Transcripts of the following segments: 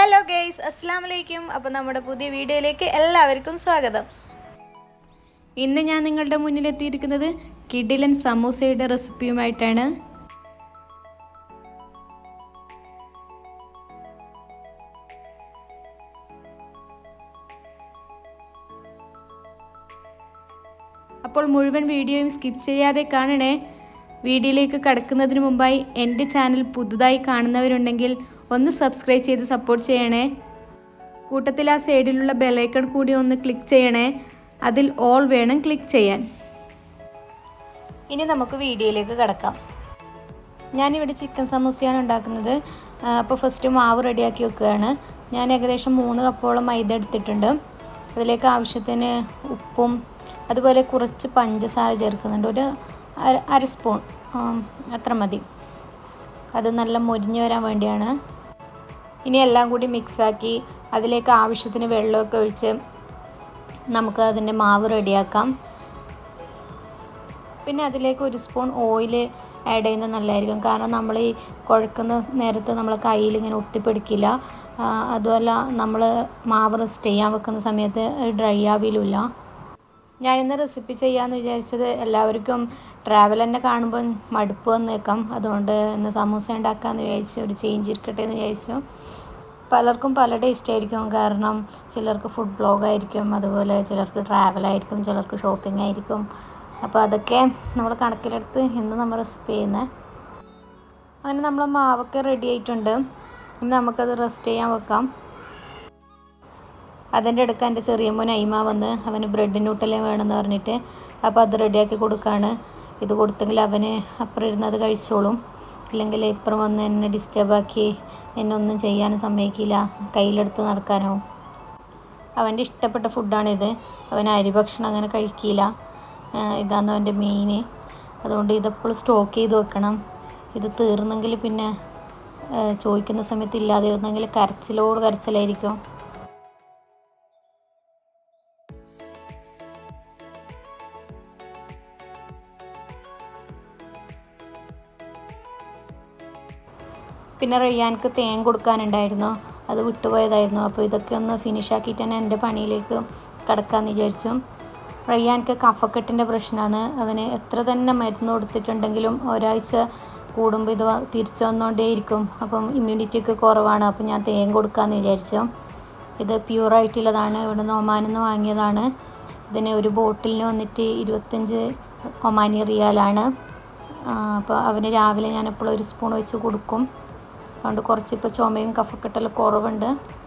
Hello guys, അസ്സലാമു അലൈക്കും. അപ്പോൾ നമ്മുടെ പുതിയ വീഡിയോയിലേക്ക് എല്ലാവർക്കും സ്വാഗതം. ഇന്ന് ഞാൻ നിങ്ങളുടെ മുന്നിലെത്തിയിരിക്കുന്നത് കിടിലൻ സമൂസയുടെ റെസിപ്പിയുമായിട്ടാണ്. അപ്പോൾ മുഴുവൻ വീഡിയോയും സ്കിപ്പ് ചെയ്യാതെ കാണണേ. വീഡിയോയിലേക്ക് കടക്കുന്നതിന് മുമ്പായി എൻ്റെ ചാനൽ പുതുതായി കാണുന്നവരുണ്ടെങ്കിൽ ഒന്ന് സബ്സ്ക്രൈബ് ചെയ്ത് സപ്പോർട്ട് ചെയ്യണേ. കൂട്ടത്തിൽ ആ സൈഡിലുള്ള ബെല്ലൈക്കൺ കൂടി ഒന്ന് ക്ലിക്ക് ചെയ്യണേ. അതിൽ ഓൾ വേണം ക്ലിക്ക് ചെയ്യാൻ. ഇനി നമുക്ക് വീഡിയോയിലേക്ക് കടക്കാം. ഞാനിവിടെ ചിക്കൻ സമൂസയാണ് ഉണ്ടാക്കുന്നത്. അപ്പോൾ ഫസ്റ്റ് മാവ് റെഡിയാക്കി വെക്കുകയാണ്. ഞാൻ ഏകദേശം 3 കപ്പോളം മൈദ എടുത്തിട്ടുണ്ട്. അതിലേക്ക് ആവശ്യത്തിന് ഉപ്പും അതുപോലെ കുറച്ച് പഞ്ചസാര ചേർക്കുന്നുണ്ട്. ഒരു അര സ്പൂൺ അത്ര മതി. അത് നല്ല മൊരിഞ്ഞ് വരാൻ വേണ്ടിയാണ്. ഇനി എല്ലാം കൂടി മിക്സാക്കി അതിലേക്ക് ആവശ്യത്തിന് വെള്ളമൊക്കെ ഒഴിച്ച് നമുക്ക് അതിൻ്റെ മാവ് റെഡിയാക്കാം. പിന്നെ അതിലേക്ക് 1 സ്പൂൺ ഓയിൽ ആഡ് ചെയ്യുന്നത് നല്ലതായിരിക്കും. കാരണം നമ്മൾ ഈ കുഴക്കുന്ന നേരത്ത് നമ്മൾ കയ്യിൽ ഇങ്ങനെ ഒട്ടിപ്പിടിക്കില്ല. അതുമല്ല നമ്മൾ മാവ് റെസ്റ്റ് ചെയ്യാൻ വെക്കുന്ന സമയത്ത് ഡ്രൈ ആവില്ല. ഞാനിന്ന് റെസിപ്പി ചെയ്യാമെന്ന് വിചാരിച്ചത് എല്ലാവർക്കും ട്രാവൽ തന്നെ കാണുമ്പോൾ മടുപ്പ് വന്നേക്കാം. അതുകൊണ്ട് ഇന്ന് സമൂസ ഉണ്ടാക്കാമെന്ന് വിചാരിച്ചു. ഒരു ചേഞ്ച് ഇരിക്കട്ടെ എന്ന് വിചാരിച്ചു. പലർക്കും പല ടേസ്റ്റ് ആയിരിക്കും. കാരണം ചിലർക്ക് ഫുഡ് വ്ളോഗായിരിക്കും, അതുപോലെ ചിലർക്ക് ട്രാവലായിരിക്കും, ചിലർക്ക് ഷോപ്പിംഗ് ആയിരിക്കും. അപ്പോൾ അതൊക്കെ നമ്മൾ കണക്കിലെടുത്ത് ഇന്ന് നമ്മൾ റെസിപ്പി ചെയ്യുന്നത്. അങ്ങനെ നമ്മൾ മാവൊക്കെ റെഡി ആയിട്ടുണ്ട്. ഇനി നമുക്കത് റെസ്റ്റ് ചെയ്യാൻ വെക്കാം. അതിൻ്റെ ഇടയ്ക്ക് എൻ്റെ ചെറിയ മോൻ അയിമ വന്ന് അവന് ബ്രെഡ് ന്യൂട്ടലേ വേണമെന്ന് പറഞ്ഞിട്ട് അപ്പോൾ അത് റെഡിയാക്കി കൊടുക്കുകയാണ്. ഇത് കൊടുത്തെങ്കിൽ അവന് അപ്പുറം ഇരുന്ന് അത് കഴിച്ചോളും. ഇല്ലെങ്കിൽ ഇപ്പുറം വന്ന് എന്നെ ഡിസ്റ്റർബാക്കി എന്നെ ഒന്നും ചെയ്യാനും സമ്മതിക്കില്ല, കയ്യിലെടുത്ത് നടക്കാനോ. അവൻ്റെ ഇഷ്ടപ്പെട്ട ഫുഡാണിത്. അവൻ അരി ഭക്ഷണം അങ്ങനെ കഴിക്കില്ല. ഇതാണ് അവൻ്റെ മെയിൻ. അതുകൊണ്ട് ഇതെപ്പോഴും സ്റ്റോക്ക് ചെയ്ത് വെക്കണം. ഇത് തീർന്നെങ്കിൽ പിന്നെ ചോദിക്കുന്ന സമയത്ത് ഇല്ലാതിരുന്നെങ്കിൽ കരച്ചിലോട് കരച്ചിലായിരിക്കും. പിന്നെ റയ്യാൻക്ക് തേൻ കൊടുക്കാനുണ്ടായിരുന്നു, അത് വിട്ടുപോയതായിരുന്നു. അപ്പോൾ ഇതൊക്കെ ഒന്ന് ഫിനിഷാക്കിയിട്ട് തന്നെ എൻ്റെ പണിയിലേക്ക് കിടക്കാമെന്ന് വിചാരിച്ചു. റയ്യാൻക്ക് കഫക്കെട്ടിൻ്റെ പ്രശ്നമാണ്. അവന് എത്ര തന്നെ മരുന്ന് കൊടുത്തിട്ടുണ്ടെങ്കിലും ഒരാഴ്ച കൂടുമ്പോൾ ഇത് തിരിച്ചു വന്നുകൊണ്ടേയിരിക്കും. അപ്പം ഇമ്മ്യൂണിറ്റിയൊക്കെ കുറവാണ്. അപ്പോൾ ഞാൻ തേൻ കൊടുക്കാമെന്ന് വിചാരിച്ചു. ഇത് പ്യൂറായിട്ടുള്ളതാണ്. ഇവിടെ നിന്ന് ഒമാനിൽ നിന്ന് വാങ്ങിയതാണ്. ഇതിന് ഒരു ബോട്ടിലിന് വന്നിട്ട് 25 ഒമാനി റിയാലാണ്. അപ്പോൾ അവന് രാവിലെ ഞാൻ എപ്പോഴും 1 സ്പൂൺ വെച്ച് കൊടുക്കും. അതുകൊണ്ട് കുറച്ചിപ്പോൾ ചുമയും കഫക്കെട്ടെല്ലാം കുറവുണ്ട്.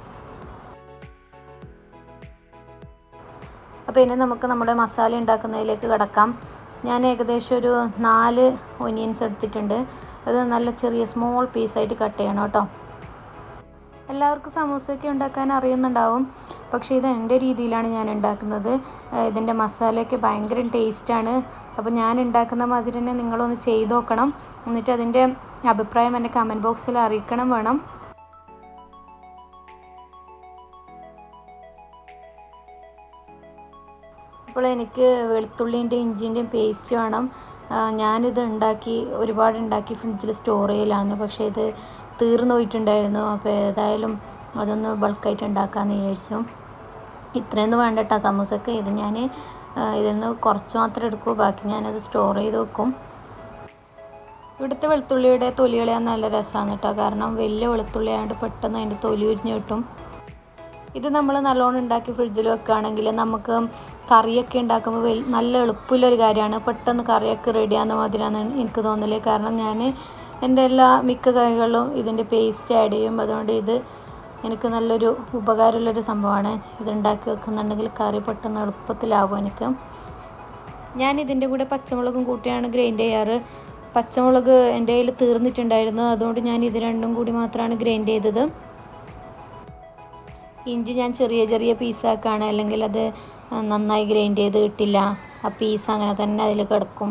അപ്പോൾ ഇനി നമുക്ക് നമ്മുടെ മസാല ഉണ്ടാക്കുന്നതിലേക്ക് കിടക്കാം. ഞാൻ ഏകദേശം ഒരു 4 ഒനിയൻസ് എടുത്തിട്ടുണ്ട്. അത് നല്ല ചെറിയ സ്മോൾ പീസായിട്ട് കട്ട് ചെയ്യണം കേട്ടോ. എല്ലാവർക്കും സമൂസയൊക്കെ ഉണ്ടാക്കാൻ അറിയുന്നുണ്ടാവും. പക്ഷേ ഇത് എൻ്റെ രീതിയിലാണ് ഞാൻ ഉണ്ടാക്കുന്നത്. ഇതിൻ്റെ മസാലയൊക്കെ ഭയങ്കര ടേസ്റ്റാണ്. അപ്പോൾ ഞാൻ ഉണ്ടാക്കുന്ന മാതിരി തന്നെ നിങ്ങളൊന്ന് ചെയ്ത് നോക്കണം. എന്നിട്ട് അതിൻ്റെ അഭിപ്രായം എൻ്റെ കമൻറ്റ് ബോക്സിൽ അറിയിക്കണം വേണം. അപ്പോൾ എനിക്ക് വെളുത്തുള്ളിൻ്റെയും ഇഞ്ചിൻ്റെയും പേസ്റ്റ് വേണം. ഞാനിത് ഒരുപാട് ഉണ്ടാക്കി ഫ്രിഡ്ജിൽ സ്റ്റോർ ചെയ്യലാണ്. പക്ഷേ ഇത് തീർന്നു പോയിട്ടുണ്ടായിരുന്നു. അപ്പോൾ ഏതായാലും അതൊന്ന് ബൾക്കായിട്ട് ഉണ്ടാക്കാമെന്ന് വിചാരിച്ചു. ഇത്രയൊന്നും വേണ്ട കേട്ടോ സമൂസക്ക്. ഇത് ഞാൻ ഇതിൽ നിന്ന് കുറച്ച് മാത്രം എടുക്കൂ, ബാക്കി ഞാനത് സ്റ്റോർ ചെയ്ത് വെക്കും. ഇവിടുത്തെ വെളുത്തുള്ളിയുടെ തൊലി കളയാൻ നല്ല രസമാണ് കേട്ടോ. കാരണം വലിയ വെളുത്തുള്ളി ആയതുകൊണ്ട് പെട്ടെന്ന് അതിൻ്റെ തൊലി ഉരിഞ്ഞ് കിട്ടും. ഇത് നമ്മൾ നല്ലോണം ഉണ്ടാക്കി ഫ്രിഡ്ജിൽ വെക്കുകയാണെങ്കിൽ നമുക്ക് കറിയൊക്കെ ഉണ്ടാക്കുമ്പോൾ നല്ല എളുപ്പമുള്ളൊരു കാര്യമാണ്. പെട്ടെന്ന് കറിയൊക്കെ റെഡിയാകുന്ന മാതിരിയാണ് എനിക്ക് തോന്നല്. കാരണം ഞാൻ എൻ്റെ മിക്ക കറികളിലും ഇതിൻ്റെ പേസ്റ്റ് ആഡ് ചെയ്യും. അതുകൊണ്ട് ഇത് എനിക്ക് നല്ലൊരു ഉപകാരമുള്ളൊരു സംഭവമാണ്. ഇത് ഉണ്ടാക്കി വെക്കുന്നുണ്ടെങ്കിൽ കറി പെട്ടെന്ന് എളുപ്പത്തിലാവും എനിക്ക്. ഞാൻ ഇതിൻ്റെ കൂടെ പച്ചമുളകും കൂട്ടിയാണ് ഗ്രൈൻഡ് ചെയ്യാറ്. പച്ചമുളക് എൻ്റെ കയ്യിൽ തീർന്നിട്ടുണ്ടായിരുന്നു. അതുകൊണ്ട് ഞാൻ ഇത് രണ്ടും കൂടി മാത്രമാണ് ഗ്രൈൻഡ് ചെയ്തത്. ഇഞ്ചി ഞാൻ ചെറിയ ചെറിയ പീസാക്കാണ്, അല്ലെങ്കിൽ അത് നന്നായി ഗ്രൈൻഡ് ചെയ്ത് കിട്ടില്ല. ആ പീസ് അങ്ങനെ തന്നെ അതിൽ കിടക്കും.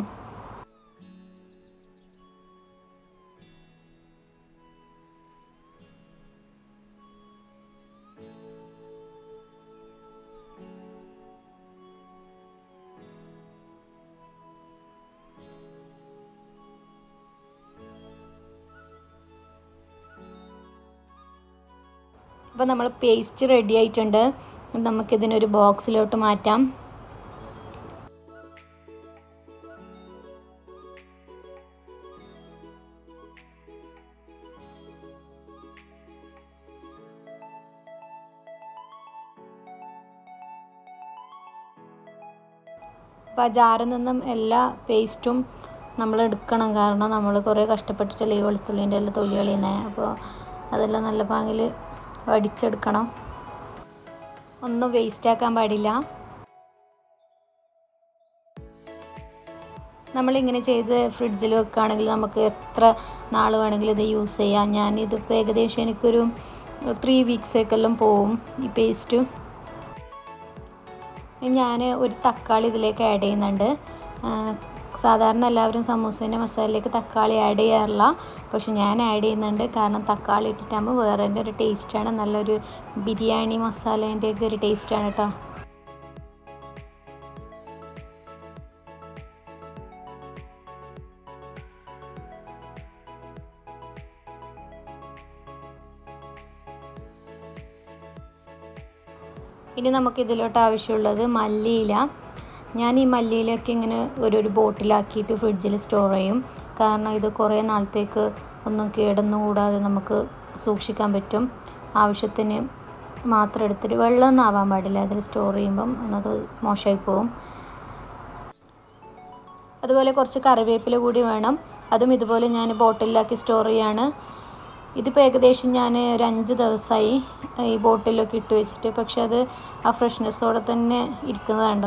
അപ്പോൾ നമ്മൾ പേസ്റ്റ് റെഡി ആയിട്ടുണ്ട്. നമുക്കിതിനൊരു ബോക്സിലോട്ട് മാറ്റാം. അപ്പോൾ ആ ജാറിൽ നിന്നും എല്ലാ പേസ്റ്റും നമ്മൾ എടുക്കണം. കാരണം നമ്മൾ കുറേ കഷ്ടപ്പെട്ടിട്ടല്ലേ ഈ വെളുത്തുള്ളീൻ്റെ എല്ലാം തൊലി കളയുന്നത്. അപ്പോൾ അതെല്ലാം നല്ല പാങ്ങിൽ വടിച്ചെടുക്കണം. ഒന്നും വേസ്റ്റാക്കാൻ പാടില്ല. നമ്മളിങ്ങനെ ചെയ്ത് ഫ്രിഡ്ജിൽ വെക്കുകയാണെങ്കിൽ നമുക്ക് എത്ര നാൾ വേണമെങ്കിലും ഇത് യൂസ് ചെയ്യാം. ഞാനിതിപ്പോൾ ഏകദേശം എനിക്കൊരു 3 വീക്സേക്കെല്ലാം പോവും ഈ പേസ്റ്റ്. ഞാൻ ഒരു തക്കാളി ഇതിലേക്ക് ആഡ് ചെയ്യുന്നുണ്ട്. സാധാരണ എല്ലാവരും സമൂസേൻ്റെ മസാലയിലേക്ക് തക്കാളി ആഡ് ചെയ്യാറില്ല, പക്ഷെ ഞാൻ ആഡ് ചെയ്യുന്നുണ്ട്. കാരണം തക്കാളി ഇട്ടിട്ടാകുമ്പോൾ വേറെ ഒരു ടേസ്റ്റാണ്. നല്ലൊരു ബിരിയാണി മസാലേൻ്റെയൊക്കെ ഒരു ടേസ്റ്റാണ് കേട്ടോ. ഇനി നമുക്കിതിലോട്ട് ആവശ്യമുള്ളത് മല്ലിയില. ഞാൻ ഈ മല്ലിയിലൊക്കെ ഇങ്ങനെ ഒരു ബോട്ടിലാക്കിയിട്ട് ഫ്രിഡ്ജിൽ സ്റ്റോർ ചെയ്യും. കാരണം ഇത് കുറേ നാളത്തേക്ക് ഒന്നും കേടൊന്നും കൂടാതെ നമുക്ക് സൂക്ഷിക്കാൻ പറ്റും. ആവശ്യത്തിന് മാത്രം എടുത്തിട്ട് വെള്ളമൊന്നും ആവാൻ പാടില്ല അതിൽ സ്റ്റോർ ചെയ്യുമ്പം, അത് മോശമായി പോകും. അതുപോലെ കുറച്ച് കറിവേപ്പില കൂടി വേണം. അതും ഇതുപോലെ ഞാൻ ബോട്ടിലാക്കി സ്റ്റോർ ചെയ്യാണ്. ഇതിപ്പോൾ ഏകദേശം ഞാൻ ഒരു 5 ദിവസമായി ഈ ബോട്ടിലൊക്കെ ഇട്ട് വെച്ചിട്ട്. പക്ഷെ അത് ആ ഫ്രഷ്നെസ്സോടെ തന്നെ ഇരിക്കുന്നതുണ്ടോ.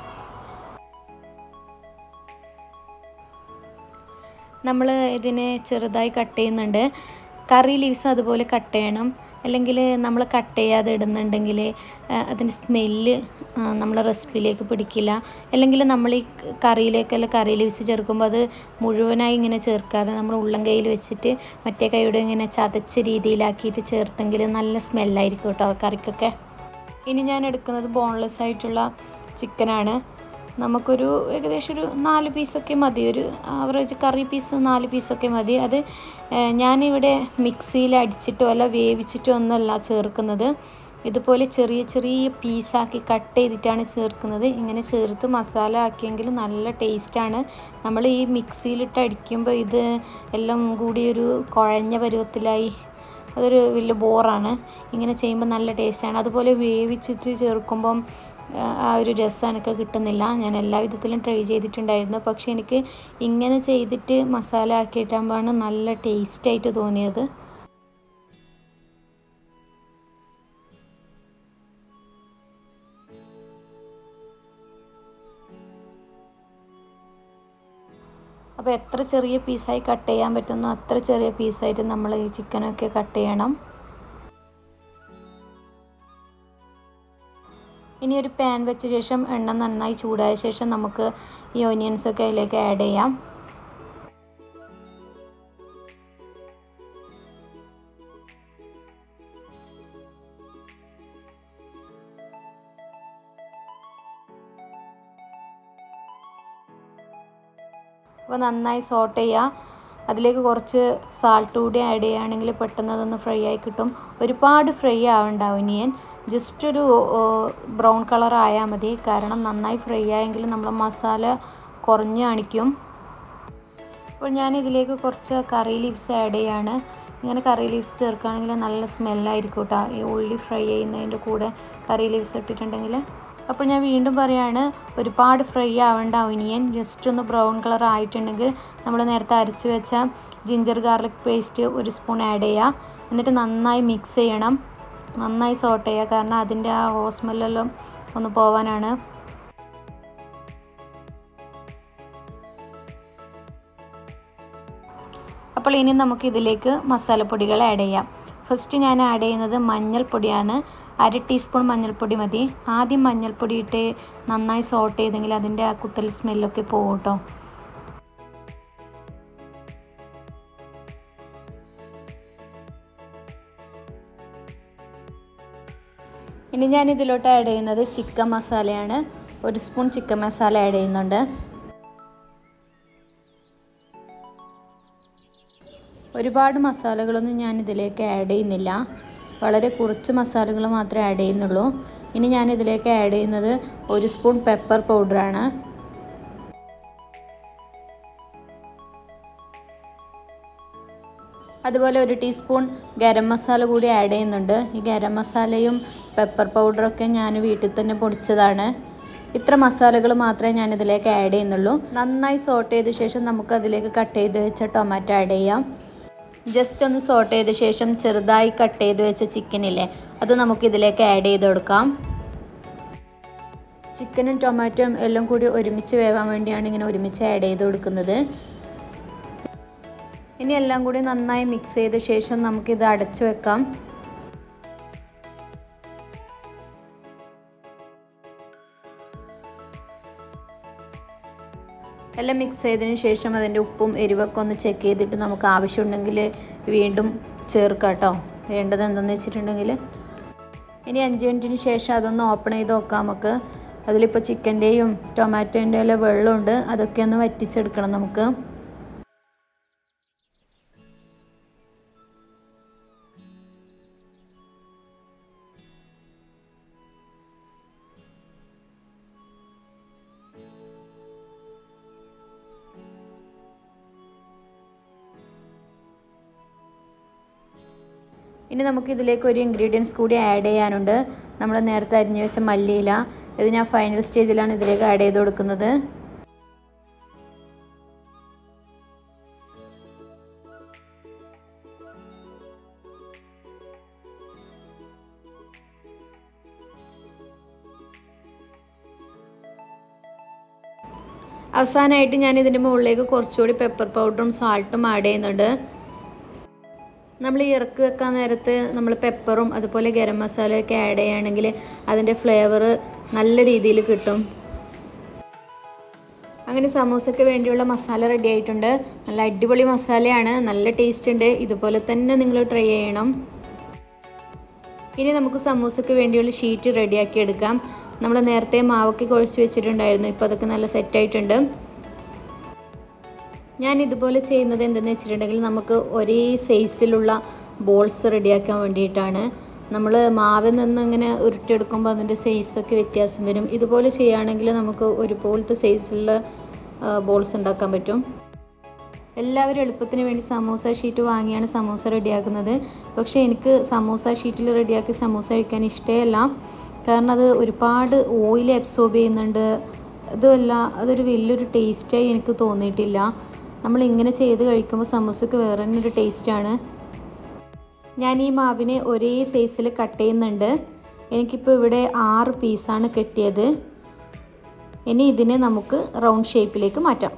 നമ്മൾ ഇതിനെ ചെറുതായി കട്ട് ചെയ്യുന്നുണ്ട്. കറി ലീവ്സ് അതുപോലെ കട്ട് ചെയ്യണം. അല്ലെങ്കിൽ നമ്മൾ കട്ട് ചെയ്യാതെ ഇടുന്നുണ്ടെങ്കിൽ അതിൻ്റെ സ്മെല്ല് നമ്മളെ റെസിപ്പിയിലേക്ക് പിടിക്കില്ല. അല്ലെങ്കിൽ നമ്മൾ ഈ കറിയിലേക്കെല്ലാം കറി ലീവ്സ് ചേർക്കുമ്പോൾ അത് മുഴുവനായി ഇങ്ങനെ ചേർക്കാതെ നമ്മൾ ഉള്ളം കൈയിൽ വെച്ചിട്ട് മറ്റേ കൈയോടെ ഇങ്ങനെ ചതച്ച രീതിയിലാക്കിയിട്ട് ചേർത്തെങ്കിൽ നല്ല സ്മെല്ലായിരിക്കും കേട്ടോ കറിക്കൊക്കെ. ഇനി ഞാൻ എടുക്കുന്നത് ബോൺലെസ് ആയിട്ടുള്ള ചിക്കനാണ്. നമുക്കൊരു ഏകദേശം ഒരു 4 പീസൊക്കെ മതി. ഒരു ആവറേജ് കറി പീസ് 4 പീസൊക്കെ മതി. അത് ഞാനിവിടെ മിക്സിയിൽ അടിച്ചിട്ടോ അല്ല വേവിച്ചിട്ടോ ഒന്നുമല്ല ചേർക്കുന്നത്. ഇതുപോലെ ചെറിയ ചെറിയ പീസാക്കി കട്ട് ചെയ്തിട്ടാണ് ചേർക്കുന്നത്. ഇങ്ങനെ ചേർത്ത് മസാല ആക്കിയെങ്കിൽ നല്ല ടേസ്റ്റാണ്. നമ്മൾ ഈ മിക്സിയിലിട്ട് അടിക്കുമ്പോൾ ഇത് എല്ലാം കൂടി ഒരു കുഴഞ്ഞ പരുവത്തിലായി അതൊരു വലിയ ബോറാണ്. ഇങ്ങനെ ചെയ്യുമ്പോൾ നല്ല ടേസ്റ്റാണ്. അതുപോലെ വേവിച്ചിട്ട് ചേർക്കുമ്പം ആ ഒരു രസം എനിക്ക് കിട്ടുന്നില്ല. ഞാൻ എല്ലാ വിധത്തിലും ട്രൈ ചെയ്തിട്ടുണ്ടായിരുന്നു. പക്ഷേ എനിക്ക് ഇങ്ങനെ ചെയ്തിട്ട് മസാല ആക്കിയിട്ടാകുമ്പോഴാണ് നല്ല ടേസ്റ്റായിട്ട് തോന്നിയത്. അപ്പോൾ എത്ര ചെറിയ പീസായി കട്ട് ചെയ്യാൻ പറ്റുന്നോ അത്ര ചെറിയ പീസായിട്ട് നമ്മൾ ഈ ചിക്കനൊക്കെ കട്ട് ചെയ്യണം. ഇനി ഒരു പാൻ വെച്ച ശേഷം എണ്ണ നന്നായി ചൂടായ ശേഷം നമുക്ക് ഈ ഓനിയൻസൊക്കെ അതിലേക്ക് ആഡ് ചെയ്യാം. അപ്പോൾ നന്നായി സോട്ട് ചെയ്യുക. അതിലേക്ക് കുറച്ച് സാൾട്ട് കൂടി ആഡ് ചെയ്യുകയാണെങ്കിൽ പെട്ടെന്ന് അതൊന്ന് ഫ്രൈ ആയി കിട്ടും. ഒരുപാട് ഫ്രൈ ആവണ്ട ഒനിയൻ, ജസ്റ്റ് ഒരു ബ്രൗൺ കളർ ആയാൽ മതി. കാരണം നന്നായി ഫ്രൈ ആയെങ്കിൽ നമ്മൾ മസാല കുറഞ്ഞ് കാണിക്കും. അപ്പോൾ ഞാൻ ഇതിലേക്ക് കുറച്ച് കറി ലീവ്സ് ആഡ് ചെയ്യാണ്. ഇങ്ങനെ കറി ലീവ്സ് ചേർക്കുകയാണെങ്കിൽ നല്ല സ്മെല്ലായിരിക്കും കേട്ടോ ഈ ഉള്ളി ഫ്രൈ ചെയ്യുന്നതിൻ്റെ കൂടെ കറി ലീവ്സ് ഇട്ടിട്ടുണ്ടെങ്കിൽ. അപ്പോൾ ഞാൻ വീണ്ടും പറയുകയാണ്, ഒരുപാട് ഫ്രൈ ആവേണ്ട ഒനിയൻ, ജസ്റ്റ് ഒന്ന് ബ്രൗൺ കളർ ആയിട്ടുണ്ടെങ്കിൽ നമ്മൾ നേരത്തെ അരച്ച് വെച്ച ginger garlic paste 1 spoon add ചെയ്യുക. എന്നിട്ട് നന്നായി മിക്സ് ചെയ്യണം, നന്നായി സോട്ട് ചെയ്യുക. കാരണം അതിൻ്റെ ആ റോ സ്മെല്ലെല്ലാം ഒന്ന് പോവാനാണ്. അപ്പോൾ ഇനി നമുക്കിതിലേക്ക് മസാലപ്പൊടികൾ ആഡ് ചെയ്യാം. ഫസ്റ്റ് ഞാൻ ആഡ് ചെയ്യുന്നത് മഞ്ഞൾപ്പൊടിയാണ്. 1/2 ടീസ്പൂൺ മഞ്ഞൾപ്പൊടി മതി. ആദ്യം മഞ്ഞൾപ്പൊടി ഇട്ട് നന്നായി സോട്ട് ചെയ്തെങ്കിൽ അതിൻ്റെ ആ കുത്തൽ സ്മെല്ലൊക്കെ പോകും കേട്ടോ. ഇനി ഞാൻ ഇതിലോട്ട് ആഡ് ചെയ്യുന്നത് ചിക്കൻ മസാലയാണ്. 1 സ്പൂൺ ചിക്കൻ മസാല ആഡ് ചെയ്യുന്നുണ്ട്. ഒരുപാട് മസാലകളൊന്നും ഞാൻ ഇതിലേക്ക് ആഡ് ചെയ്യുന്നില്ല. വളരെ കുറച്ച് മസാലകൾ മാത്രമേ ആഡ് ചെയ്യുന്നുള്ളൂ. ഇനി ഞാൻ ഇതിലേക്ക് ആഡ് ചെയ്യുന്നത് 1 സ്പൂൺ പെപ്പർ പൗഡറാണ്. അതുപോലെ 1 ടീസ്പൂൺ ഗരം മസാല കൂടി ആഡ് ചെയ്യുന്നുണ്ട്. ഈ ഗരം മസാലയും പെപ്പർ പൗഡറൊക്കെ ഞാൻ വീട്ടിൽ തന്നെ പൊടിച്ചതാണ്. ഇത്ര മസാലകൾ മാത്രമേ ഞാൻ ഇതിലേക്ക് ആഡ് ചെയ്യുന്നുള്ളൂ. നന്നായി സോട്ട് ചെയ്ത ശേഷം നമുക്ക് അതിലേക്ക് കട്ട് ചെയ്ത് വെച്ച ടൊമാറ്റോ ആഡ് ചെയ്യാം. ജസ്റ്റ് ഒന്ന് സോട്ട് ചെയ്ത ശേഷം ചെറുതായി കട്ട് ചെയ്ത് വെച്ച ചിക്കനില്ലേ, അത് നമുക്ക് ഇതിലേക്ക് ആഡ് ചെയ്ത് കൊടുക്കാം. ചിക്കനും ടൊമാറ്റോയും എല്ലാം കൂടി ഒരുമിച്ച് വേവാൻ വേണ്ടിയാണ് ഇങ്ങനെ ഒരുമിച്ച് ആഡ് ചെയ്ത് കൊടുക്കുന്നത്. ഇനി എല്ലാം കൂടി നന്നായി മിക്സ് ചെയ്ത ശേഷം നമുക്കിത് അടച്ചു വെക്കാം. എല്ലാം മിക്സ് ചെയ്തതിന് ശേഷം അതിൻ്റെ ഉപ്പും എരിവൊക്കെ ഒന്ന് ചെക്ക് ചെയ്തിട്ട് നമുക്ക് ആവശ്യമുണ്ടെങ്കിൽ വീണ്ടും ചേർക്കാം കേട്ടോ. വേണ്ടത് എന്തെന്ന് വെച്ചിട്ടുണ്ടെങ്കിൽ ഇനി 5 മിനിറ്റിന് ശേഷം അതൊന്ന് ഓപ്പൺ ചെയ്ത് നോക്കാം നമുക്ക്. അതിലിപ്പോൾ ചിക്കൻ്റെയും ടൊമാറ്റോൻ്റെ എല്ലാം വെള്ളമുണ്ട്, അതൊക്കെ ഒന്ന് വറ്റിച്ചെടുക്കണം നമുക്ക്. ഇനി നമുക്ക് ഇതിലേക്ക് ഒരു ഇൻഗ്രീഡിയൻസ് കൂടി ആഡ് ചെയ്യാനുണ്ട്. നമ്മൾ നേരത്തെ അരിഞ്ഞു വെച്ച മല്ലിയില, ഇത് ഞാൻ ഫൈനൽ സ്റ്റേജിലാണ് ഇതിലേക്ക് ആഡ് ചെയ്ത് കൊടുക്കുന്നത്. അവസാനമായിട്ട് ഞാൻ ഇതിൻ്റെ മുകളിലേക്ക് കുറച്ചുകൂടി പെപ്പർ പൗഡറും സാൾട്ടും ആഡ് ചെയ്യുന്നുണ്ട്. നമ്മൾ ഇറക്കി വെക്കാൻ നേരത്ത് നമ്മൾ പെപ്പറും അതുപോലെ ഗരം മസാലയൊക്കെ ആഡ് ചെയ്യുകയാണെങ്കിൽ അതിൻ്റെ ഫ്ലേവർ നല്ല രീതിയിൽ കിട്ടും. അങ്ങനെ സമൂസയ്ക്ക് വേണ്ടിയുള്ള മസാല റെഡി ആയിട്ടുണ്ട്. നല്ല അടിപൊളി മസാലയാണ്, നല്ല ടേസ്റ്റ് ഉണ്ട്. ഇതുപോലെ തന്നെ നിങ്ങൾ ട്രൈ ചെയ്യണം. ഇനി നമുക്ക് സമൂസയ്ക്ക് വേണ്ടിയുള്ള ഷീറ്റ് റെഡിയാക്കി എടുക്കാം. നമ്മൾ നേരത്തെ മാവൊക്കെ കുഴച്ച് വെച്ചിട്ടുണ്ടായിരുന്നു, ഇപ്പോൾ അതൊക്കെ നല്ല സെറ്റായിട്ടുണ്ട്. ഞാൻ ഇതുപോലെ ചെയ്യുന്നത് എന്തെന്ന് വെച്ചിട്ടുണ്ടെങ്കിൽ നമുക്ക് ഒരേ സൈസിലുള്ള ബോൾസ് റെഡിയാക്കാൻ വേണ്ടിയിട്ടാണ്. നമ്മൾ മാവിൽ നിന്ന് ഇങ്ങനെ ഉരുട്ടിയെടുക്കുമ്പോൾ അതിൻ്റെ സൈസൊക്കെ വ്യത്യാസം വരും. ഇതുപോലെ ചെയ്യുകയാണെങ്കിൽ നമുക്ക് ഒരുപോലത്തെ സൈസിലുള്ള ബോൾസ് ഉണ്ടാക്കാൻ പറ്റും. എല്ലാവരും എളുപ്പത്തിന് വേണ്ടി സമൂസ ഷീറ്റ് വാങ്ങിയാണ് സമൂസ റെഡിയാക്കുന്നത്. പക്ഷേ എനിക്ക് സമൂസ ഷീറ്റിൽ റെഡിയാക്കി സമൂസ കഴിക്കാൻ ഇഷ്ടമല്ല. കാരണം അത് ഒരുപാട് ഓയിൽ അബ്സോർബ് ചെയ്യുന്നുണ്ട്. അതുമല്ല അതൊരു വലിയൊരു ടേസ്റ്റായി എനിക്ക് തോന്നിയിട്ടില്ല. നമ്മളിങ്ങനെ ചെയ്ത് കഴിക്കുമ്പോൾ സമൂസയ്ക്ക് വേറെ തന്നെ ഒരു ടേസ്റ്റാണ്. ഞാൻ ഈ മാവിനെ ഒരേ സൈസിൽ കട്ട് ചെയ്യുന്നുണ്ട്. എനിക്കിപ്പോൾ ഇവിടെ 6 പീസാണ് കിട്ടിയത്. ഇനി ഇതിനെ നമുക്ക് റൗണ്ട് ഷേപ്പിലേക്ക് മാറ്റാം.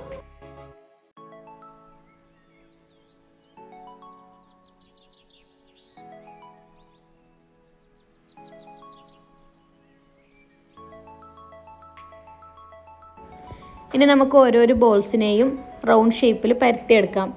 ഇനി നമുക്ക് ഓരോരോ ബോൾസിനെയും റൗണ്ട് ഷേപ്പിൽ പരത്തിയെടുക്കാം.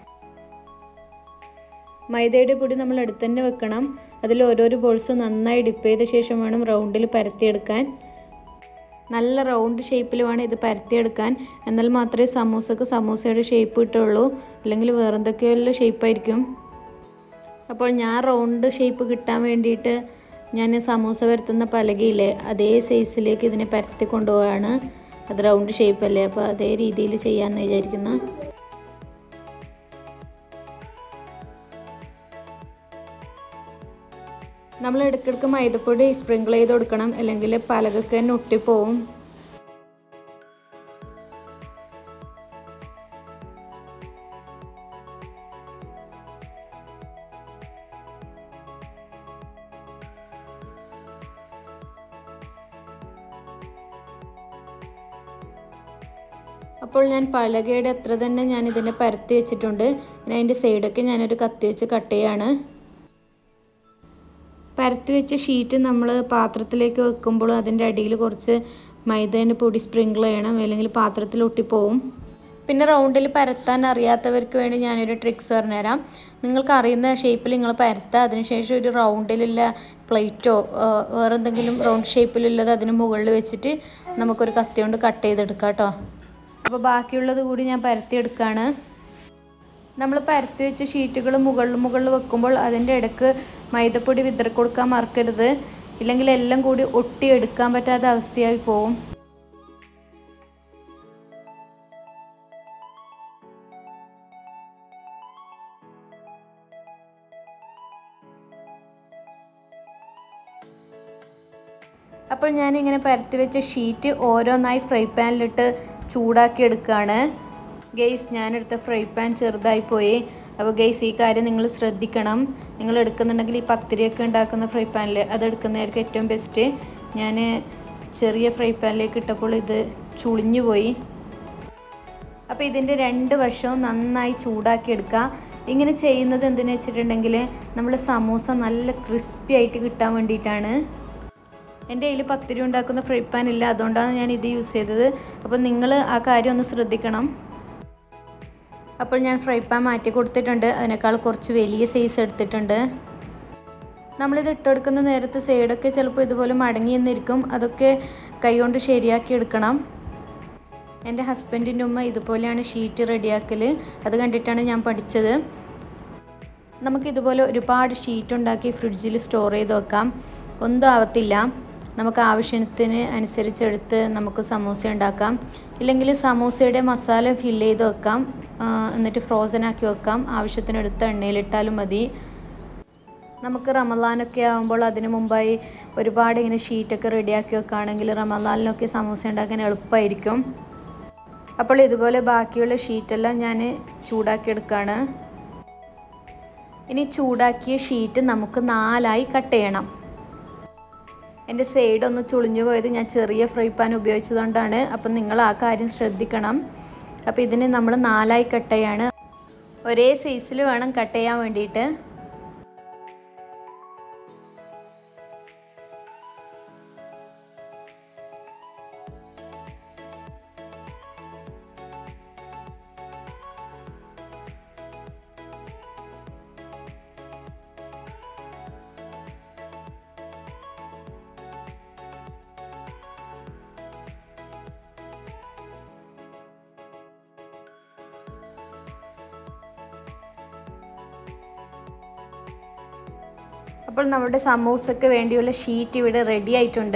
മൈദയുടെ പൊടി നമ്മൾ അടുത്ത് തന്നെ വെക്കണം. അതിൽ ഓരോരോ ബോൾസ് നന്നായി ഡിപ്പ് ചെയ്ത ശേഷം വേണം റൗണ്ടിൽ പരത്തിയെടുക്കാൻ. നല്ല റൗണ്ട് ഷേപ്പിൽ വേണം ഇത് പരത്തിയെടുക്കാൻ. എന്നാൽ മാത്രമേ സമൂസയുടെ ഷേപ്പ് കിട്ടുള്ളൂ. അല്ലെങ്കിൽ വേറെ എന്തൊക്കെയുള്ള ഷേപ്പായിരിക്കും. അപ്പോൾ ഞാൻ റൗണ്ട് ഷേപ്പ് കിട്ടാൻ വേണ്ടിയിട്ട് ഞാൻ സമൂസ പരത്തുന്ന പലകയില്ലേ, അതേ സൈസിലേക്ക് ഇതിനെ പരത്തി കൊണ്ടുപോവുകയാണ്. അത് റൗണ്ട് ഷേപ്പല്ലേ, അപ്പോൾ അതേ രീതിയിൽ ചെയ്യാമെന്ന് വിചാരിക്കുന്നു. നമ്മൾ ഇടയ്ക്കിടയ്ക്ക് മൈദപ്പൊടി സ്പ്രിങ്കിൾ ചെയ്ത് കൊടുക്കണം, അല്ലെങ്കിൽ പലകൊക്കെ തന്നെ ഒട്ടിപ്പോവും. അപ്പോൾ ഞാൻ പലകയുടെ അത്ര തന്നെ ഞാൻ ഇതിനെ പരത്തി വെച്ചിട്ടുണ്ട്. പിന്നെ അതിൻ്റെ സൈഡൊക്കെ ഞാനൊരു കത്തി വെച്ച് കട്ട് ചെയ്യാണ്. പരത്തി വെച്ച ഷീറ്റ് നമ്മൾ പാത്രത്തിലേക്ക് വെക്കുമ്പോൾ അതിൻ്റെ അടിയിൽ കുറച്ച് മൈദേൻ്റെ പൊടി സ്പ്രിങ്കിൾ ചെയ്യണം, അല്ലെങ്കിൽ പാത്രത്തിൽ ഒട്ടിപ്പോവും. പിന്നെ റൗണ്ടിൽ പരത്താൻ അറിയാത്തവർക്ക് വേണ്ടി ഞാനൊരു ട്രിക്സ് പറഞ്ഞുതരാം. നിങ്ങൾക്ക് അറിയുന്ന ഷേപ്പിൽ നിങ്ങൾ പരത്തുക. അതിനുശേഷം ഒരു റൗണ്ടിലുള്ള പ്ലേറ്റോ വേറെ എന്തെങ്കിലും റൗണ്ട് ഷേപ്പിലുള്ളത് അതിന് മുകളിൽ വെച്ചിട്ട് നമുക്കൊരു കത്തി കൊണ്ട് കട്ട് ചെയ്തെടുക്കാം കേട്ടോ. അപ്പോൾ ബാക്കിയുള്ളത് കൂടി ഞാൻ പരത്തിയെടുക്കുകയാണ്. നമ്മൾ പരത്തി വെച്ച ഷീറ്റുകൾ മുകളിൽ വെക്കുമ്പോൾ അതിൻ്റെ ഇടയ്ക്ക് മൈദപ്പൊടി വിതറി കൊടുക്കാൻ മറക്കരുത്. ഇല്ലെങ്കിൽ എല്ലാം കൂടി ഒട്ടിയെടുക്കാൻ പറ്റാത്ത അവസ്ഥയായി പോവും. അപ്പോൾ ഞാനിങ്ങനെ പരത്തി വെച്ച ഷീറ്റ് ഓരോന്നായി ഫ്രൈ പാനിലിട്ട് ചൂടാക്കി എടുക്കുകയാണ്. ഗെയ്സ്, ഞാനെടുത്ത ഫ്രൈ പാൻ ചെറുതായി പോയി. അപ്പോൾ ഗെയ്സ്, ഈ കാര്യം നിങ്ങൾ ശ്രദ്ധിക്കണം. നിങ്ങൾ എടുക്കുന്നുണ്ടെങ്കിൽ ഈ പത്തിരിയൊക്കെ ഉണ്ടാക്കുന്ന ഫ്രൈ പാനിൽ അതെടുക്കുന്നതായിരിക്കും ഏറ്റവും ബെസ്റ്റ്. ഞാൻ ചെറിയ ഫ്രൈ പാനിലേക്ക് ഇട്ടപ്പോൾ ഇത് ചുളിഞ്ഞു പോയി. അപ്പോൾ ഇതിൻ്റെ 2 വശവും നന്നായി ചൂടാക്കി എടുക്കുക. ഇങ്ങനെ ചെയ്യുന്നത് എന്തിനാ വെച്ചിട്ടുണ്ടെങ്കിൽ നമ്മൾ സമൂസ നല്ല ക്രിസ്പി ആയിട്ട് കിട്ടാൻ വേണ്ടിയിട്ടാണ്. എൻ്റെ കയ്യിൽ പത്തിരി ഉണ്ടാക്കുന്ന ഫ്രൈ പാൻ ഇല്ല, അതുകൊണ്ടാണ് ഞാൻ ഇത് യൂസ് ചെയ്തത്. അപ്പോൾ നിങ്ങൾ ആ കാര്യം ഒന്ന് ശ്രദ്ധിക്കണം. അപ്പോൾ ഞാൻ ഫ്രൈ പാൻ മാറ്റി കൊടുത്തിട്ടുണ്ട്. അതിനേക്കാൾ കുറച്ച് വലിയ സൈസ് എടുത്തിട്ടുണ്ട്. നമ്മളിത് ഇട്ടെടുക്കുന്ന നേരത്ത് സൈഡൊക്കെ ചിലപ്പോൾ ഇതുപോലെ മടങ്ങി എന്നിരിക്കും. അതൊക്കെ കൈകൊണ്ട് ശരിയാക്കി എടുക്കണം. എൻ്റെ ഹസ്ബൻഡിൻ്റെ ഉമ്മ ഇതുപോലെയാണ് ഷീറ്റ് റെഡിയാക്കൽ. അത് കണ്ടിട്ടാണ് ഞാൻ പഠിച്ചത്. നമുക്കിതുപോലെ ഒരുപാട് ഷീറ്റ് ഉണ്ടാക്കി ഫ്രിഡ്ജിൽ സ്റ്റോർ ചെയ്ത് വെക്കാം. ഒന്നും ആവത്തില്ല. നമുക്ക് ആവശ്യത്തിന് അനുസരിച്ചെടുത്ത് നമുക്ക് സമൂസ ഉണ്ടാക്കാം. ഇല്ലെങ്കിൽ സമൂസയുടെ മസാല ഫില്ല് ചെയ്ത് വെക്കാം, എന്നിട്ട് ഫ്രോസൺ ആക്കി വെക്കാം. ആവശ്യത്തിനെടുത്ത് എണ്ണയിലിട്ടാലും മതി. നമുക്ക് റമദാനൊക്കെ ആകുമ്പോൾ അതിന് മുമ്പായി ഒരുപാട് ഇങ്ങനെ ഷീറ്റൊക്കെ റെഡിയാക്കി വെക്കുകയാണെങ്കിൽ റമദാനിലൊക്കെ സമൂസ ഉണ്ടാക്കാൻ എളുപ്പമായിരിക്കും. അപ്പോൾ ഇതുപോലെ ബാക്കിയുള്ള ഷീറ്റെല്ലാം ഞാൻ ചൂടാക്കിയെടുക്കുകയാണ്. ഇനി ചൂടാക്കിയ ഷീറ്റ് നമുക്ക് 4ആയി കട്ട് ചെയ്യണം. എൻ്റെ സൈഡ് ഒന്ന് ചുളിഞ്ഞു പോയത് ഞാൻ ചെറിയ ഫ്രൈ പാൻ ഉപയോഗിച്ചതുകൊണ്ടാണ്. അപ്പം നിങ്ങൾ ആ കാര്യം ശ്രദ്ധിക്കണം. അപ്പോൾ ഇതിനെ നമ്മൾ 4ആയി കട്ട് ചെയ്യാണ്. ഒരേ സൈസിൽ വേണം കട്ട് ചെയ്യാൻ വേണ്ടിയിട്ട്. അപ്പോൾ നമ്മുടെ സമൂസയ്ക്ക് വേണ്ടിയുള്ള ഷീറ്റ് ഇവിടെ റെഡി ആയിട്ടുണ്ട്.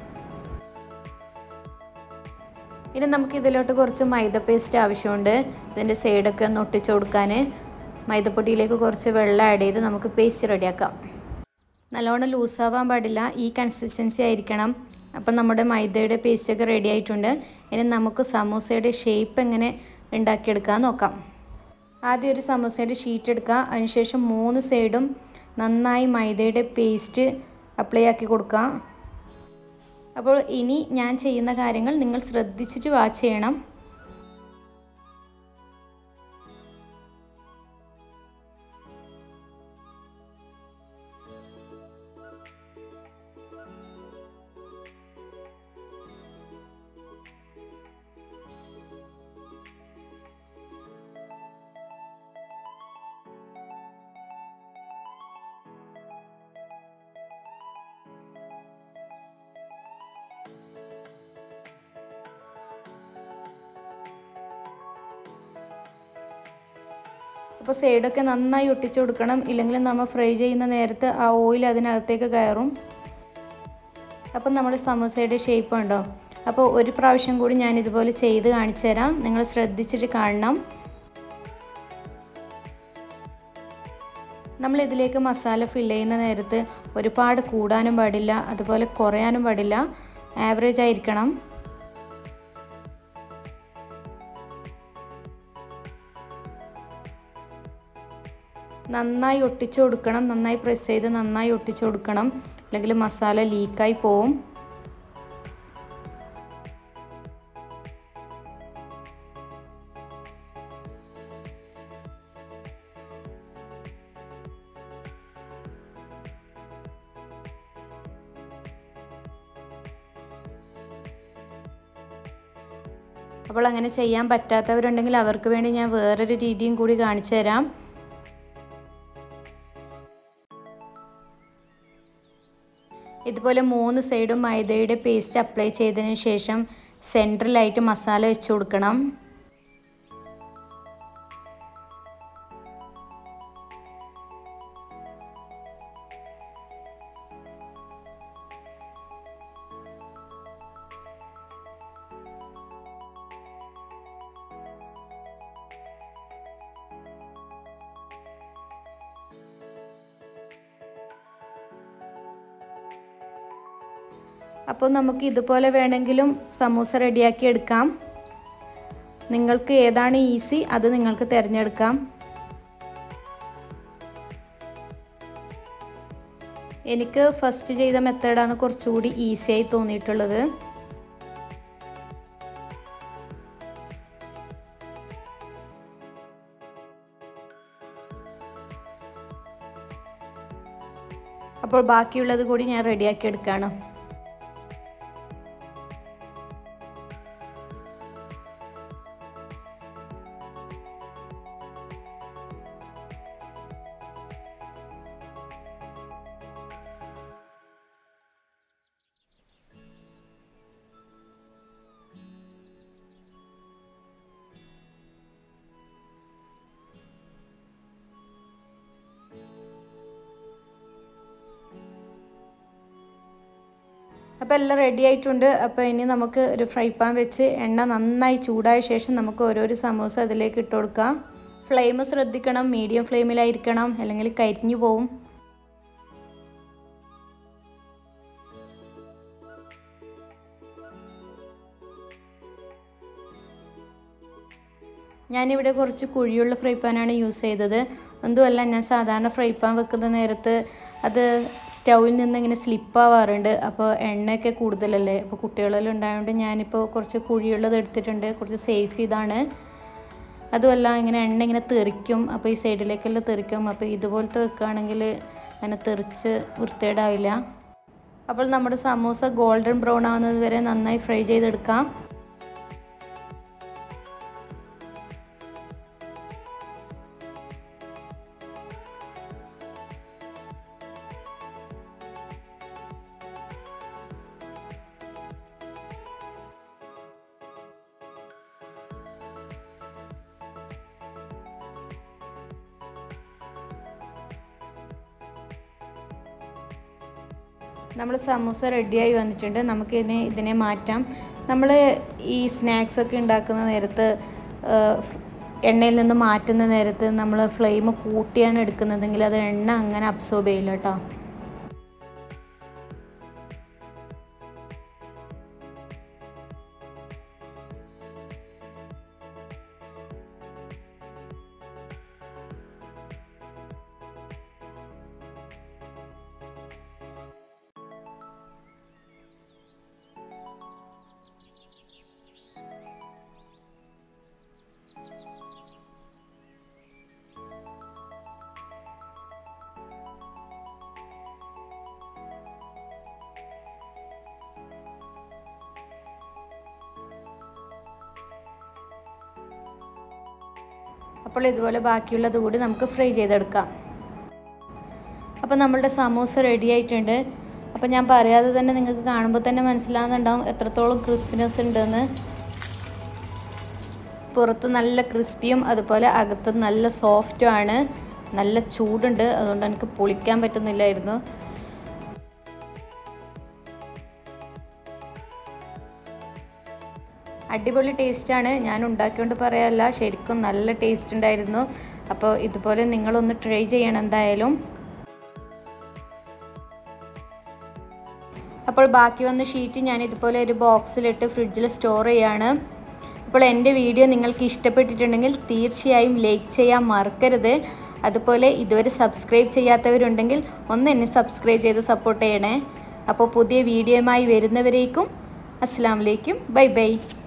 ഇനി നമുക്ക് ഇതിലോട്ട് കുറച്ച് മൈദ പേസ്റ്റ് ആവശ്യമുണ്ട്. ഇതിൻ്റെ സൈഡൊക്കെ ഒന്ന് ഒട്ടിച്ചു കൊടുക്കാൻ മൈദപ്പൊടിയിലേക്ക് കുറച്ച് വെള്ളം ആഡ് ചെയ്ത് നമുക്ക് പേസ്റ്റ് റെഡിയാക്കാം. നല്ലോണം ലൂസാവാൻ പാടില്ല, ഈ കൺസിസ്റ്റൻസി ആയിരിക്കണം. അപ്പോൾ നമ്മുടെ മൈദയുടെ പേസ്റ്റൊക്കെ റെഡി ആയിട്ടുണ്ട്. ഇനി നമുക്ക് സമൂസയുടെ ഷേപ്പ് എങ്ങനെ ഉണ്ടാക്കിയെടുക്കാൻ നോക്കാം. ആദ്യം ഒരു സമൂസയുടെ ഷീറ്റ് എടുക്കുക. അതിനുശേഷം 3 സൈഡും നന്നായി മൈദയുടെ പേസ്റ്റ് അപ്ലൈ ആക്കി കൊടുക്കുക. അപ്പോൾ ഇനി ഞാൻ ചെയ്യുന്ന കാര്യങ്ങൾ നിങ്ങൾ ശ്രദ്ധിച്ചിട്ട് വാച്ച് ചെയ്യണം. അപ്പോൾ സൈഡൊക്കെ നന്നായി ഒട്ടിച്ചു കൊടുക്കണം. ഇല്ലെങ്കിൽ നമ്മൾ ഫ്രൈ ചെയ്യുന്ന നേരത്ത് ആ ഓയിൽ അതിനകത്തേക്ക് കയറും. അപ്പം നമ്മുടെ സമൂസയുടെ ഷേപ്പ് ഉണ്ടോ? അപ്പോൾ ഒരു പ്രാവശ്യം കൂടി ഞാൻ ഇതുപോലെ ചെയ്ത് കാണിച്ചു തരാം. നിങ്ങൾ ശ്രദ്ധിച്ചിട്ട് കാണണം. നമ്മളിതിലേക്ക് മസാല ഫില്ല് ചെയ്യുന്ന നേരത്ത് ഒരുപാട് കൂടാനും പാടില്ല, അതുപോലെ കുറയാനും പാടില്ല. ആവറേജ് ആയിരിക്കണം. നന്നായി ഒട്ടിച്ചു കൊടുക്കണം. നന്നായി പ്രസ് ചെയ്ത് നന്നായി ഒട്ടിച്ചു കൊടുക്കണം, അല്ലെങ്കിൽ മസാല ലീക്കായി പോവും. അപ്പോൾ അങ്ങനെ ചെയ്യാൻ പറ്റാത്തവരുണ്ടെങ്കിൽ അവർക്ക് വേണ്ടി ഞാൻ വേറൊരു രീതിയും കൂടി കാണിച്ചു തരാം. ഇതുപോലെ 3 സൈഡും മൈദയുടെ പേസ്റ്റ് അപ്ലൈ ചെയ്തതിന് ശേഷം സെൻട്രലായിട്ട് മസാല വെച്ച് കൊടുക്കണം. അപ്പോൾ നമുക്ക് ഇതുപോലെ വേണമെങ്കിലും സമൂസ റെഡിയാക്കി എടുക്കാം. നിങ്ങൾക്ക് ഏതാണ് ഈസി അത് നിങ്ങൾക്ക് തിരഞ്ഞെടുക്കാം. എനിക്ക് ഫസ്റ്റ് ചെയ്ത മെത്തേഡാണ് കുറച്ചുകൂടി ഈസിയായി തോന്നിയിട്ടുള്ളത്. അപ്പോൾ ബാക്കിയുള്ളത് കൂടി ഞാൻ റെഡിയാക്കി എടുക്കുകയാണ്. അപ്പോൾ എല്ലാം റെഡി ആയിട്ടുണ്ട്. അപ്പോൾ ഇനി നമുക്ക് ഒരു ഫ്രൈ പാൻ വെച്ച് എണ്ണ നന്നായി ചൂടായ ശേഷം നമുക്ക് ഓരോരോ സമൂസ അതിലേക്ക് ഇട്ട് കൊടുക്കാം. ഫ്ലെയിം ശ്രദ്ധിക്കണം, മീഡിയം ഫ്ലെയിമിലായിരിക്കണം, അല്ലെങ്കിൽ കരിഞ്ഞു പോവും. ഞാനിവിടെ കുറച്ച് കുഴിയുള്ള ഫ്രൈ പാനാണ് യൂസ് ചെയ്തത്. എന്തുമല്ല, ഞാൻ സാധാരണ ഫ്രൈ പാൻ വെക്കുന്ന നേരത്ത് അത് സ്റ്റൗവിൽ നിന്ന് ഇങ്ങനെ സ്ലിപ്പാവാറുണ്ട്. അപ്പോൾ എണ്ണയൊക്കെ കൂടുതലല്ലേ, അപ്പോൾ കുട്ടികളെല്ലാം ഉണ്ടായതുകൊണ്ട് ഞാനിപ്പോൾ കുറച്ച് കുഴിയുള്ളത് എടുത്തിട്ടുണ്ട്. കുറച്ച് സേഫ് ഇതാണ്. അതുമല്ല, ഇങ്ങനെ എണ്ണ ഇങ്ങനെ തെറിക്കും, അപ്പോൾ ഈ സൈഡിലേക്കെല്ലാം തെറിക്കും. അപ്പോൾ ഇതുപോലത്തെ വെക്കുകയാണെങ്കിൽ അങ്ങനെ തെറിച്ച് വൃത്തികേടാവില്ല. അപ്പോൾ നമ്മുടെ സമൂസ ഗോൾഡൻ ബ്രൗൺ ആവുന്നത് വരെ നന്നായി ഫ്രൈ ചെയ്തെടുക്കാം. നമ്മൾ സമൂസ റെഡിയായി വന്നിട്ടുണ്ട്. നമുക്കിനി ഇതിനെ മാറ്റാം. നമ്മൾ ഈ സ്നാക്സൊക്കെ ഉണ്ടാക്കുന്ന നേരത്ത് എണ്ണയിൽ നിന്ന് മാറ്റുന്ന നേരത്ത് നമ്മൾ ഫ്ലെയിം കൂട്ടിയാണ് എടുക്കുന്നതെങ്കിൽ അത് എണ്ണ അങ്ങനെ അബ്സോർബ് ചെയ്യില്ല കേട്ടോ. അപ്പോൾ ഇതുപോലെ ബാക്കിയുള്ളത് കൂടി നമുക്ക് ഫ്രൈ ചെയ്തെടുക്കാം. അപ്പോൾ നമ്മളുടെ സമൂസ റെഡി ആയിട്ടുണ്ട്. അപ്പോൾ ഞാൻ പറയാതെ തന്നെ നിങ്ങൾക്ക് കാണുമ്പോൾ തന്നെ മനസ്സിലാകുന്നുണ്ടാവും എത്രത്തോളം ക്രിസ്പിനെസ് ഉണ്ടെന്ന്. പുറത്ത് നല്ല ക്രിസ്പിയും അതുപോലെ അകത്ത് നല്ല സോഫ്റ്റുമാണ്. നല്ല ചൂടുണ്ട്, അതുകൊണ്ട് എനിക്ക് പൊളിക്കാൻ പറ്റുന്നില്ലായിരുന്നു. അടിപൊളി ടേസ്റ്റാണ്. ഞാൻ ഉണ്ടാക്കിക്കൊണ്ട് പറയാമല്ല, ശരിക്കും നല്ല ടേസ്റ്റ് ഉണ്ടായിരുന്നു. അപ്പോൾ ഇതുപോലെ നിങ്ങളൊന്ന് ട്രൈ ചെയ്യണം എന്തായാലും. അപ്പോൾ ബാക്കി വന്ന ഷീറ്റ് ഞാൻ ഇതുപോലെ ഒരു ബോക്സിലിട്ട് ഫ്രിഡ്ജിൽ സ്റ്റോർ ചെയ്യാണ്. അപ്പോൾ എൻ്റെ വീഡിയോ നിങ്ങൾക്ക് ഇഷ്ടപ്പെട്ടിട്ടുണ്ടെങ്കിൽ തീർച്ചയായും ലൈക്ക് ചെയ്യാൻ മറക്കരുത്. അതുപോലെ ഇതുവരെ സബ്സ്ക്രൈബ് ചെയ്യാത്തവരുണ്ടെങ്കിൽ ഒന്ന് എന്നെ സബ്സ്ക്രൈബ് ചെയ്ത് സപ്പോർട്ട് ചെയ്യണേ. അപ്പോൾ പുതിയ വീഡിയോയുമായി വരുന്നവരേക്കും അസ്സലാമു അലൈക്കും, ബൈ ബൈ.